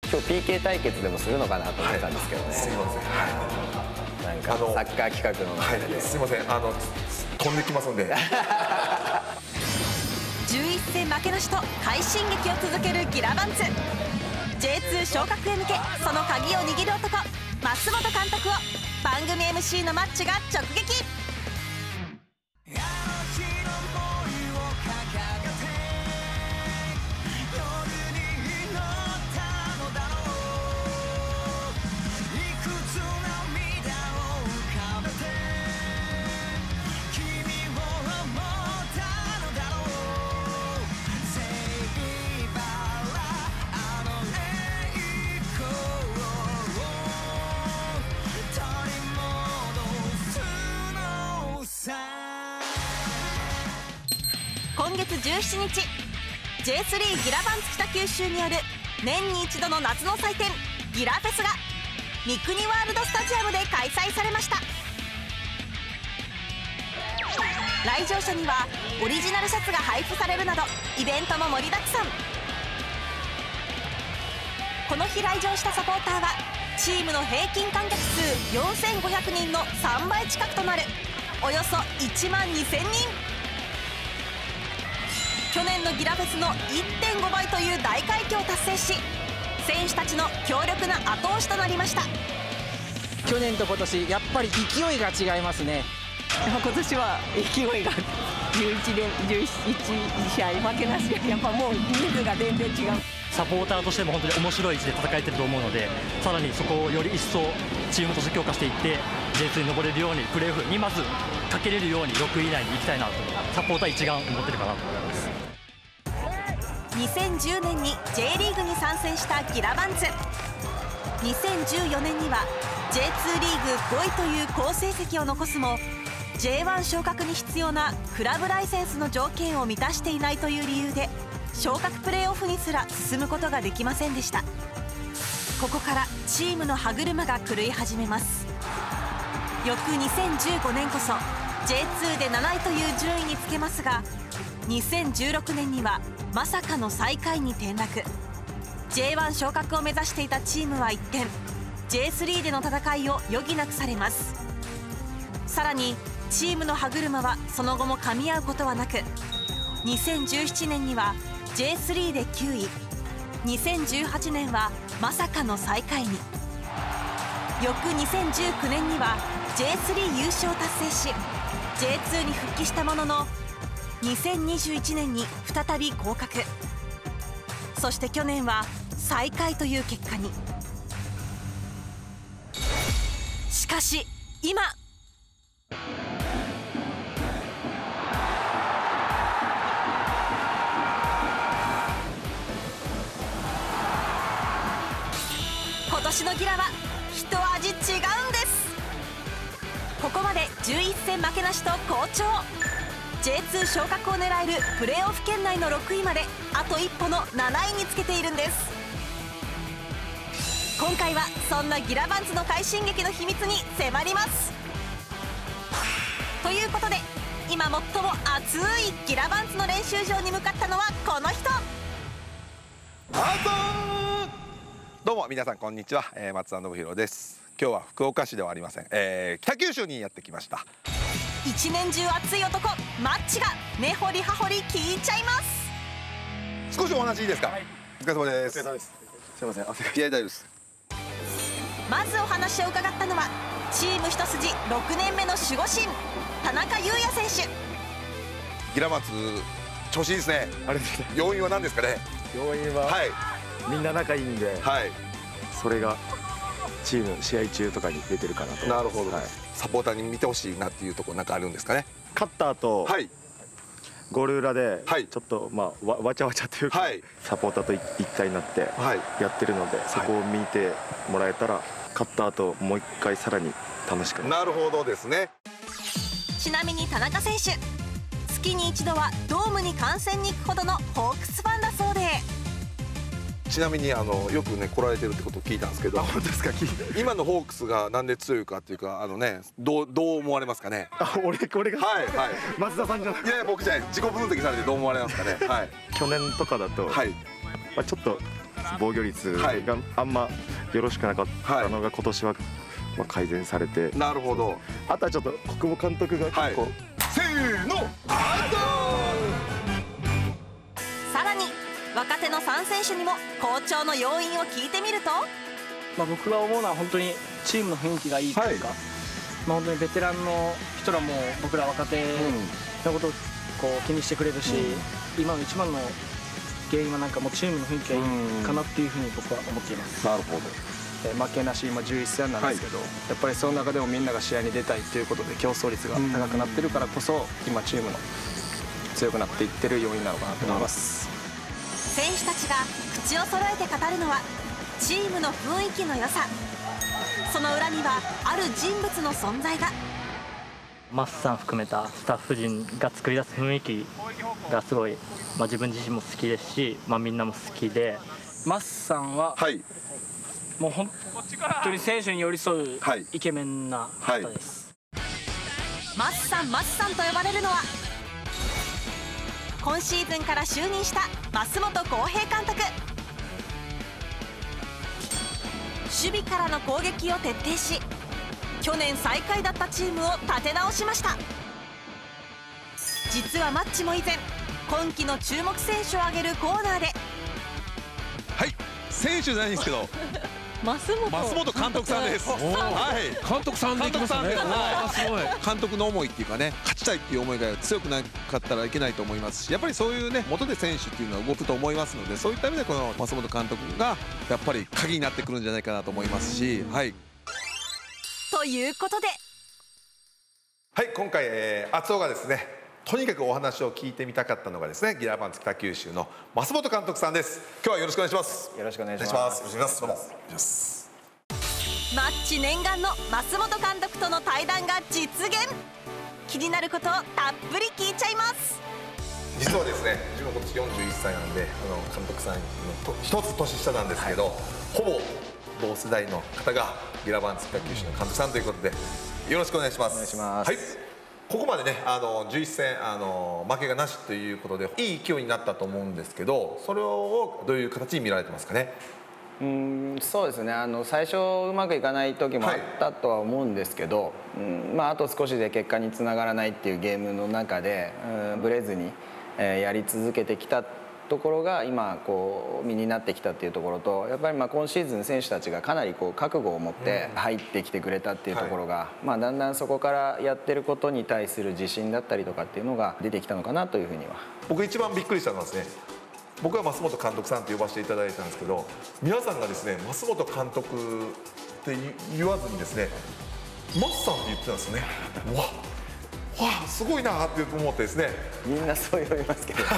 今日 PK 対決でもするのかなと思ったんですけどね。 すいません。 なんかサッカー企画の中で、 すいません。飛んできますんで。 11戦負けなしと快進撃を続けるギラバンツ。 J2 昇格へ向けその鍵を握る男増本監督を番組 MC のマッチが直撃。今月17日 J3 ギラバンツ北九州による年に一度の夏の祭典ギラフェスが三国ワールドスタジアムで開催されました。来場者にはオリジナルシャツが配布されるなどイベントも盛りだくさん。この日来場したサポーターはチームの平均観客数4500人の3倍近くとなるおよそ1万2000人。去年のギラフェスの 1.5 倍という大快挙を達成し選手たちの強力な後押しとなりました。 去年と今年やっぱり勢いが違いますね。 今年は勢いが11試合負けなし、やっぱもう人数が全然違う。 サポーターとしても本当に面白い位置で戦えてると思うので、さらにそこをより一層チームとして強化していって J2 に登れるようにプレーオフにまずかけれるように6位以内に行きたいなとサポーター一丸思ってるかなと思います。 2010年に J リーグに参戦したギラバンツ。2014年には J2 リーグ5位という好成績を残すも J1 昇格に必要なクラブライセンスの条件を満たしていないという理由で昇格プレーオフにすら進むことができませんでした。ここからチームの歯車が狂い始めます。翌2015年こそ J2 で7位という順位につけますが2016年にはまさかの最下位に転落。 J1 昇格を目指していたチームは一転 J3 での戦いを余儀なくされます。さらにチームの歯車はその後も噛み合うことはなく2017年には J3 で9位、2018年はまさかの最下位に。翌2019年には J3 優勝を達成し J2 に復帰したものの2021年に再び降格。そして去年は最下位という結果に。しかし今今年のギラは一味違うんです。ここまで11戦負けなしと好調。 J2 昇格を狙えるプレーオフ圏内の6位まであと一歩の7位につけているんです。今回はそんなギラバンツの快進撃の秘密に迫ります。ということで今最も熱いギラバンツの練習場に向かったのはこの人。 どうも皆さんこんにちは、松田信弘です。今日は福岡市ではありません、北九州にやってきました。 一年中熱い男マッチが根掘り葉掘り聞いちゃいます。 少しお話いいですか？はい、お疲れ様です。 お疲れ様です。すいません、汗が。 いや、大丈夫です。 まずお話を伺ったのはチーム一筋6年目の守護神田中優也選手。 ギラバンツ調子いいですね。 あれですね。 要因は何ですかね？ 要因は、 はい、 みんな仲いいんで、 はい、 それがチーム試合中とかに出てるかなと。 なるほど、 はい、 サポーターに見てほしいなっていうところなんかあるんですかね？ 勝った後、 はい、 ゴール裏ではいちょっとまあわちゃわちゃというか、はい、サポーターと一体になってやってるので、はい、そこを見てもらえたら勝った後もう一回さらに楽しくなる。 なるほどですね。 ちなみに田中選手月に一度はドームに観戦に行くほどのホークスファンだそうで。 ちなみによくね来られてるってことを聞いたんですけど。 本当ですか？ 今のホークスがなんで強いかっていうかどう思われますかね？ 俺がはいはい松田さんじゃなくて。 いや僕じゃない、自己分析されてどう思われますかね？はい、 去年とかだと、はい、まあちょっと防御率があんまよろしくなかったのが今年は改善されて、 なるほど。 あとはちょっと国母監督が結構、 せーのアウト。 さらに若手の3選手にも好調の要因を聞いてみると、 僕が思うのは本当にチームの雰囲気がいいというか、本当にベテランの人らも僕ら若手のことをこう気にしてくれるし、今の一番の原因はなんかもうチームの雰囲気がいいかなっていうふうに僕は思っています。 なるほど。 負けなし今11戦なんですけど、やっぱりその中でもみんなが試合に出たいということで競争率が高くなってるからこそ今チームの強くなっていってる要因なのかなと思います。 選手たちが口を揃えて語るのはチームの雰囲気の良さ。その裏にはある人物の存在が。 マスさん含めたスタッフ陣が作り出す雰囲気がすごい、自分自身も好きですし、みんなも好きで、 マスさんは、もう本当に選手に寄り添うイケメンな方です。 マスさんと呼ばれるのは今シーズンから就任した増本浩平監督。守備からの攻撃を徹底し、去年最下位だったチームを立て直しました。実はマッチも以前今季の注目選手を挙げるコーナーで、 選手じゃないんですけど増本監督さんです。 監督さんでいきますね。すごい。 監督の思いっていうかね、勝ちたいっていう思いが強くなかったらいけないと思いますし、やっぱりそういうね元で選手っていうのは動くと思いますので、そういった意味でこの増本監督がやっぱり鍵になってくるんじゃないかなと思いますし、 ということで、 今回厚尾がですね、とにかくお話を聞いてみたかったのがですね、ギラバンツ北九州の増本監督さんです。今日はよろしくお願いします。 よろしくお願いします。 よろしくお願いします。どうもお願いします。 マッチ念願の増本監督との対談が実現。気になることをたっぷり聞いちゃいます。 実はですね、自分今年41歳なんで、監督さんの一つ年下なんですけど、ほぼ同世代の方がギラバンツ北九州の監督さんということで、よろしくお願いします。 お願いします。 ここまでね、11戦負けがなしということでいい勢いになったと思うんですけど、それをどういう形に見られてますかね。 そうですね、最初うまくいかない時もあったとは思うんですけど、あと少しで結果につながらないっていうゲームの中で、ブレずに、やり続けてきたところが今こう身になってきたっていうところと、やっぱり今シーズン選手たちがかなりこう覚悟を持って入ってきてくれたっていうところが、だんだんそこからやってることに対する自信だったりとかっていうのが出てきたのかなというふうには。 僕一番びっくりしたのはですね、僕は増本監督さんって呼ばせていただいたんですけど、皆さんがですね増本監督って言わずにですね、マスさんって言ってたんですよね。わあ、すごいなって思ってですね。 みんなそう呼びますけど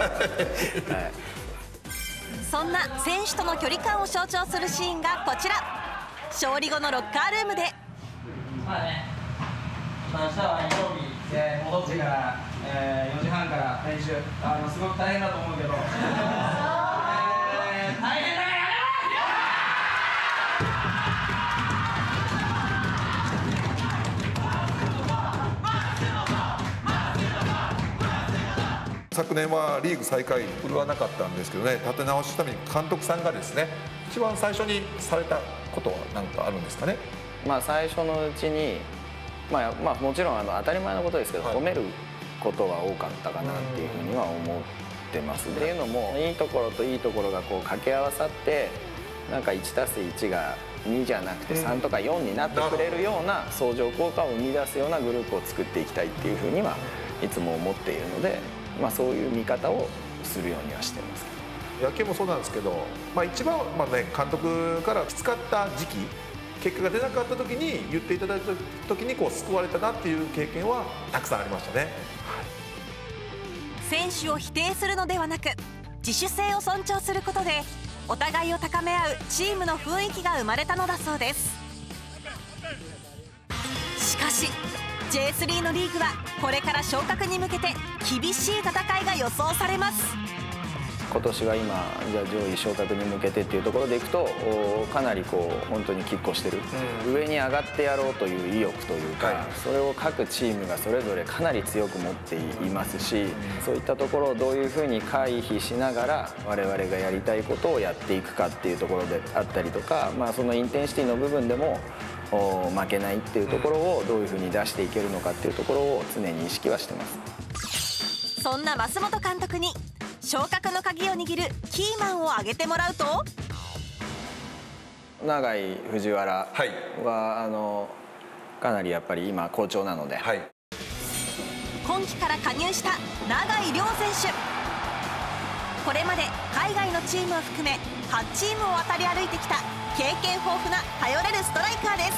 そんな選手との距離感を象徴するシーンがこちら。勝利後のロッカールームで、 明日は曜日、戻ってから4時半から練習、すごく大変だと思うけど大変だ。 昨年はリーグ最下位振るわなかったんですけどね、立て直すために監督さんがですね、一番最初にされたことは何かあるんですかね。 最初のうちに、もちろん当たり前のことですけど、褒めることは多かったかなっていうふうには思ってます。っていうのも、いいところといいところがこう掛け合わさって、なんか 1+1 が2じゃなくて3とか4になってくれるような相乗効果を生み出すようなグループを作っていきたいっていうふうにはいつも思っているので、そういう見方をするようにはしてます。 野球もそうなんですけど、一番監督からきつかった時期、結果が出なかった時に言っていただいた時にこう救われたなっていう経験はたくさんありましたね。 選手を否定するのではなく、自主性を尊重することでお互いを高め合うチームの雰囲気が生まれたのだそうです。しかし J3 のリーグはこれから昇格に向けて厳しい戦いが予想されます。 今年は今じゃあ上位昇格に向けてっていうところでいくとかなりこう本当に拮抗してる、上に上がってやろうという意欲というか、それを各チームがそれぞれかなり強く持っていますし、そういったところをどういうふうに回避しながら我々がやりたいことをやっていくかっていうところであったりとか、そのインテンシティの部分でも負けないっていうところをどういうふうに出していけるのかっていうところを常に意識はしてます。 そんな増本監督に昇格の鍵を握るキーマンを挙げてもらうと、 永井、藤原は、かなりやっぱり今好調なので、 今季から加入した永井亮選手、これまで海外のチームを含め8チームを渡り歩いてきた経験豊富な頼れるストライカーです。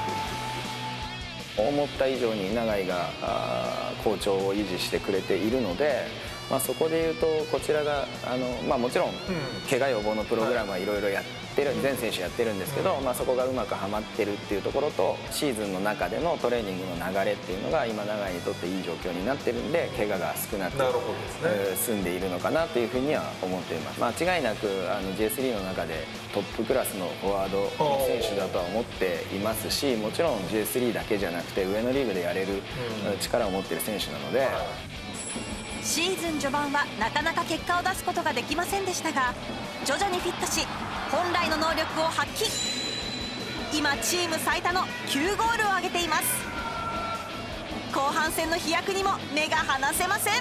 思った以上に永井が好調を維持してくれているので、そこでいうとこちらがもちろん怪我予防のプログラムはいろいろやってる、全選手やってるんですけど、そこがうまくはまってるっていうところと、シーズンの中でのトレーニングの流れっていうのが今永井にとっていい状況になってるんで、怪我が少なく済んでいるのかなというふうには思っています。間違いなくJ3 の中でトップクラスのフォワードの選手だとは思っていますし、もちろん J3 だけじゃなくて上のリーグでやれる力を持っている選手なので、 シーズン序盤はなかなか結果を出すことができませんでしたが、徐々にフィットし本来の能力を発揮。今チーム最多の9ゴールを挙げています。後半戦の飛躍にも目が離せません。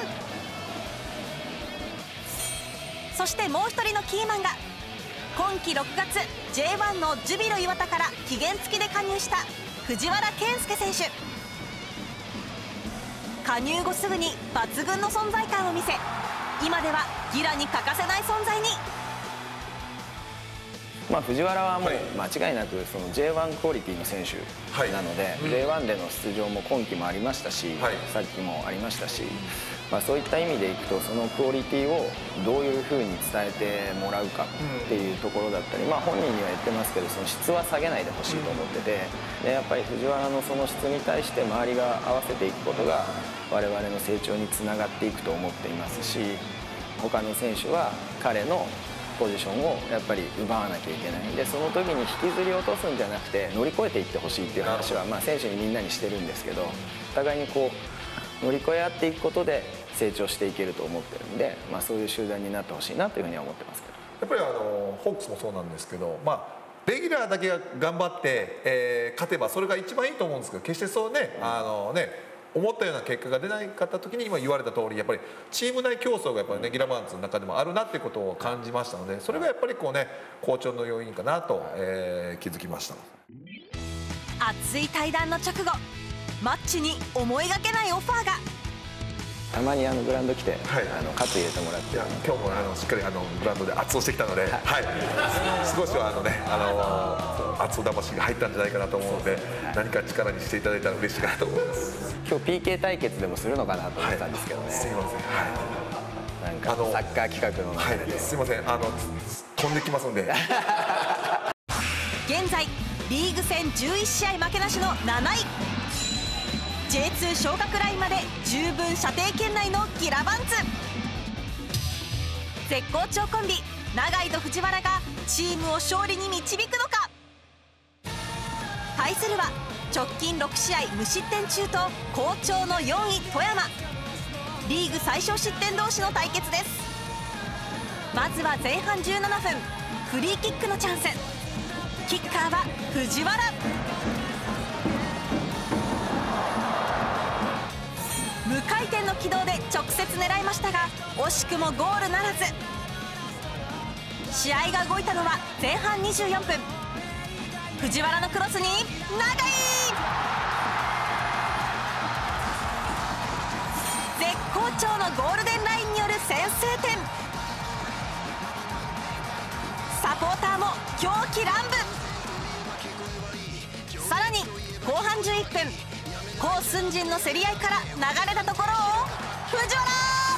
そしてもう一人のキーマンが今季6月 J1 のジュビロ磐田から期限付きで加入した藤原健介選手。加入後すぐに抜群の存在感を見せ、今ではギラに欠かせない存在に。 藤原はもう間違いなくその J1 クオリティの選手なので、J1 での出場も今季もありましたし、さっきもありましたし、そういった意味でいくとそのクオリティをどういうふうに伝えてもらうかっていうところだったり、本人には言ってますけど、その質は下げないでほしいと思ってて、でやっぱり藤原のその質に対して周りが合わせていくことが我々の成長につながっていくと思っていますし、他の選手は彼のポジションをやっぱり奪わなきゃいけない。でその時に引きずり落とすんじゃなくて乗り越えていってほしいっていう話は選手にみんなにしてるんですけど、お互いにこう乗り越え合っていくことで成長していけると思ってるんで、そういう集団になってほしいなというふうには思ってますけど、 やっぱりホークスもそうなんですけど、レギュラーだけが頑張って、勝てばそれが一番いいと思うんですけど、決してそうね、思ったような結果が出なかった時に今言われた通り、やっぱりチーム内競争がやっぱりねギラバンツの中でもあるなっていうことを感じましたので、それがやっぱりこうね好調の要因かなと、気づきました。 熱い対談の直後、マッチに思いがけないオファーが。 たまにグラウンド来て、カツ入れてもらって、 今日もしっかりグラウンドで圧をしてきたので、少しは圧魂が入ったんじゃないかなと思うので、何か力にしていただいたら嬉しいかなと思います。 今日 PK 対決でもするのかなと思ってたんですけどね。 すいません。 なんかサッカー企画の中で、 すいません、飛んできますんで。 現在リーグ戦11試合負けなしの7位。J2 昇格ラインまで十分射程圏内のギラバンツ。絶好調コンビ永井と藤原がチームを勝利に導くのか。対するは直近6試合無失点中と好調の4位富山。リーグ最小失点同士の対決です。まずは前半17分、フリーキックのチャンス。キッカーは藤原。無回転の軌道で直接狙いましたが惜しくもゴールならず。試合が動いたのは前半24分、藤原のクロスに永井。絶好調のゴールデンラインによる先制点。サポーターも狂喜乱舞。さらに後半11分、コウ・スンジンの競り合いから流れたところを藤原。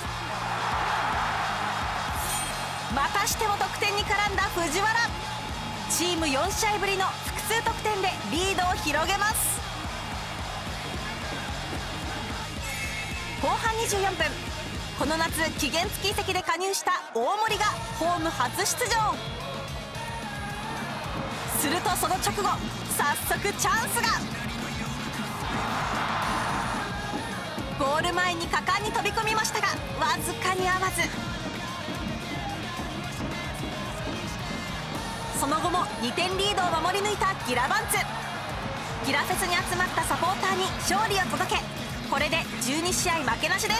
またしても得点に絡んだ藤原。チーム4試合ぶりの複数得点でリードを広げます。後半24分、 この夏期限付き移籍で加入した大森がホーム初出場。するとその直後、早速チャンスが。ゴール前に果敢に飛び込みましたがわずかに合わず。その後も2点リードを守り抜いたギラバンツ。ギラフェスに集まったサポーターに勝利を届け、これで12試合負けなしです。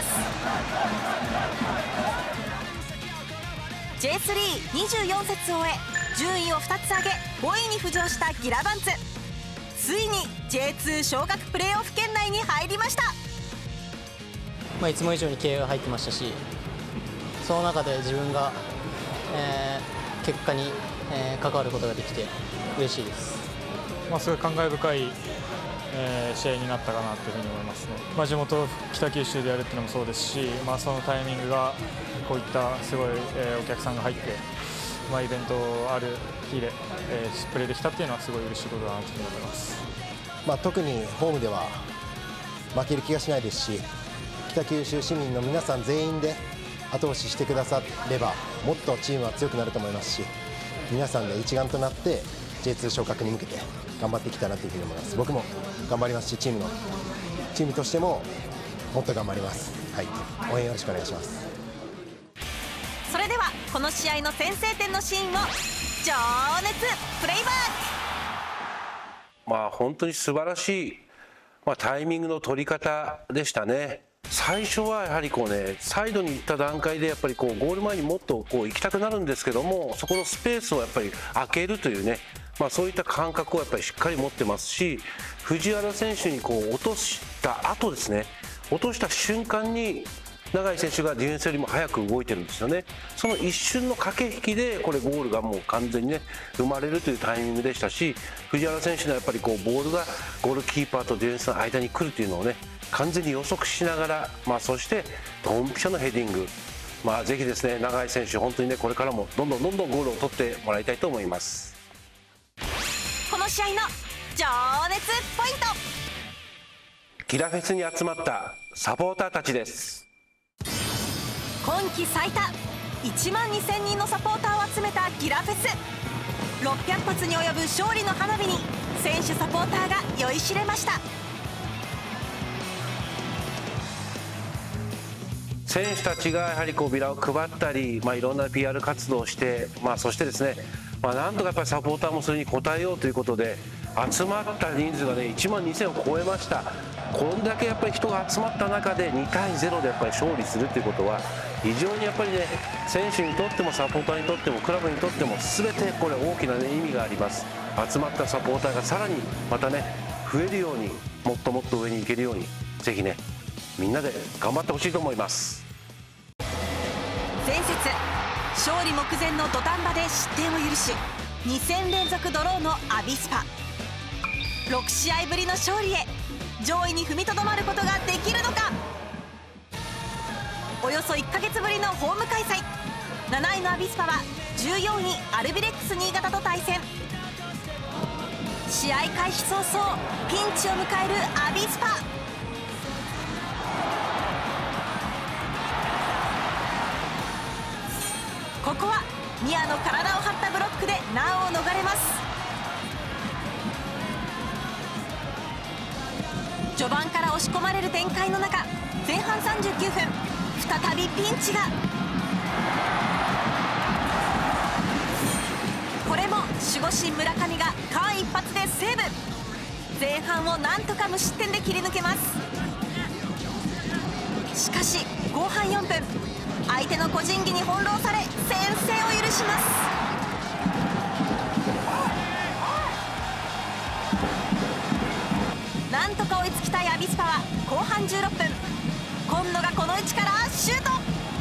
J324 節を終え順位を2つ上げ5位に浮上したギラバンツ。ついに J2 昇格プレーオフ圏内に入りました。 いつも以上に気合が入ってましたし、その中で自分が、結果に、関わることができて嬉しいです。 すごい感慨深い、試合になったかなというふうに思いますね。地元北九州でやるっていうのもそうですし、そのタイミングがこういったすごい、お客さんが入って、イベントある日で、プレーできたっていうのはすごい嬉しいことだなというふうに思います。 特にホームでは負ける気がしないですし、北九州市民の皆さん全員で後押ししてくださればもっとチームは強くなると思いますし、皆さんで一丸となって J2 昇格に向けて頑張っていきたいなというふうに思います。僕も頑張りますし、チームとしてももっと頑張ります。応援よろしくお願いします。 それではこの試合の先制点のシーンを情熱プレイバック。 本当に素晴らしい、タイミングの取り方でしたね。最初はやはりサイドに行った段階でやっぱりゴール前にもっと行きたくなるんですけども、そこのスペースをやっぱり空けるというね、そういった感覚をやっぱりしっかり持ってますし、藤原選手に落とした後ですね、落とした瞬間に永井選手がディフェンスよりも早く動いてるんですよね。その一瞬の駆け引きでゴールがもう完全にね生まれるというタイミングでしたし、藤原選手のやっぱりボールがゴールキーパーとディフェンスの間に来るというのをね完全に予測しながら、そしてドンピシャのヘディング、ぜひですね永井選手本当にねこれからもどんどんゴールを取ってもらいたいと思います。 この試合の情熱ポイント。 ギラフェスに集まったサポーターたちです。 今季最多1万2000人のサポーターを集めたギラフェス。600発に及ぶ勝利の花火に選手サポーターが酔いしれました。 選手たちがやはりビラを配ったり、いろんな PR 活動をして、そしてですね、なんとかやっぱりサポーターもそれに応えようということで集まった人数がね1万2000を超えました。こんだけやっぱり人が集まった中で2対0でやっぱり勝利するということは非常にやっぱりね選手にとってもサポーターにとってもクラブにとっても全てこれ大きな、意味があります。集まったサポーターがさらにまたね増えるように、もっともっと上に行けるようにぜひねみんなで頑張ってほしいと思います。 前節勝利目前の土壇場で失点を許し2戦連続ドローのアビスパ。6試合ぶりの勝利へ上位に踏みとどまることができるのか。およそ1ヶ月ぶりのホーム開催。7位のアビスパは14位アルビレックス新潟と対戦。試合開始早々ピンチを迎えるアビスパ。ここはニアの体を張ったブロックで難を逃れます。序盤から押し込まれる展開の中、前半39分再びピンチが。これも守護神村上が間一髪でセーブ。前半をなんとか無失点で切り抜けます。しかし後半4分相手の個人技に翻弄され先制を許します。なんとか追いつきたいアビスパは後半16分今野がこの位置からシュート。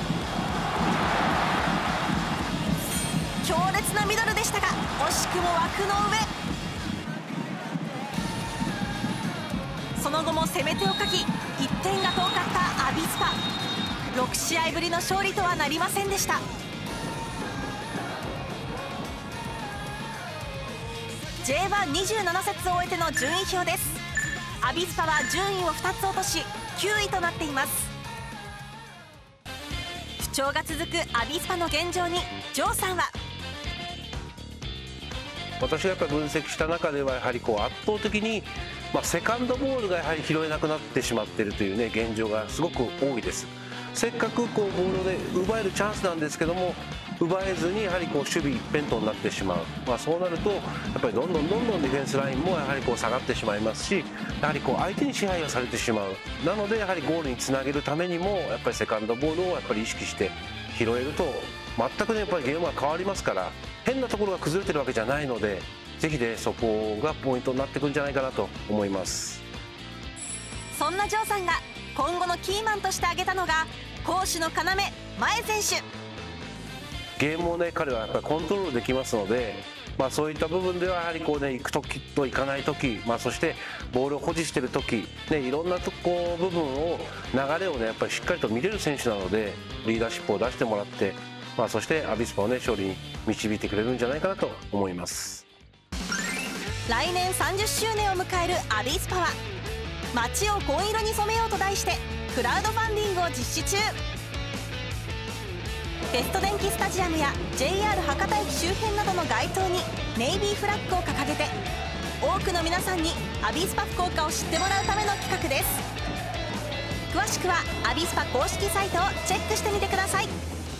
強烈なミドルでしたが惜しくも枠の上。その後も攻め手をかき1点が遠かったアビスパ。6試合ぶりの勝利とはなりませんでした。 J127 節を終えての順位表です。アビスパは順位を2つ落とし9位となっています。 勝が続くアビスパの現状にジョーさんは、 私がやっぱり分析した中ではやはり圧倒的に、セカンドボールがやはり拾えなくなってしまっているというね現状がすごく多いです。せっかくボールで奪えるチャンスなんですけども、奪えずにやはり守備一辺倒になってしまう、そうなるとやっぱりどんどんディフェンスラインもやはり下がってしまいますし、やはり相手に支配をされてしまう。なのでやはりゴールにつなげるためにもやっぱりセカンドボールをやっぱり意識して拾えると全くねやっぱりゲームは変わりますから、変なところが崩れてるわけじゃないので、ぜひねそこがポイントになってくるんじゃないかなと思います。 そんなジョーさんが今後のキーマンとして挙げたのが攻守の要、前選手。 ゲームをね彼はやっぱりコントロールできますので、そういった部分ではやはり行く時と行かない時、そしてボールを保持している時、いろんな部分を流れをねやっぱりしっかりと見れる選手なので、リーダーシップを出してもらって、そしてアビスパをね勝利に導いてくれるんじゃないかなと思います。 来年30周年を迎えるアビスパは、街を紺色に染めようと題してクラウドファンディングを実施中。ベスト電気スタジアムや JR 博多駅周辺などの街灯にネイビーフラッグを掲げて、多くの皆さんにアビスパ福岡を知ってもらうための企画です。詳しくはアビスパ公式サイトをチェックしてみてください。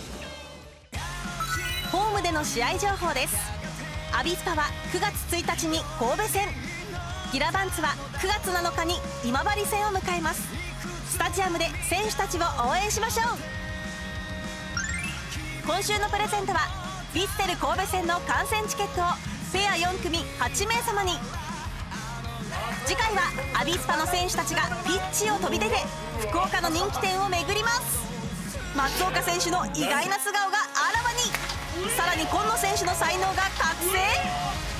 ホームでの試合情報です。アビスパは9月1日に神戸戦、ギラバンツは9月7日に今治戦を迎えます。スタジアムで選手たちを応援しましょう。今週のプレゼントはヴィッセル神戸戦の観戦チケットをペア4組8名様に。次回はアビスパの選手たちがピッチを飛び出て福岡の人気店を巡ります。松岡選手の意外な素顔があらわに。さらに今野選手の才能が覚醒。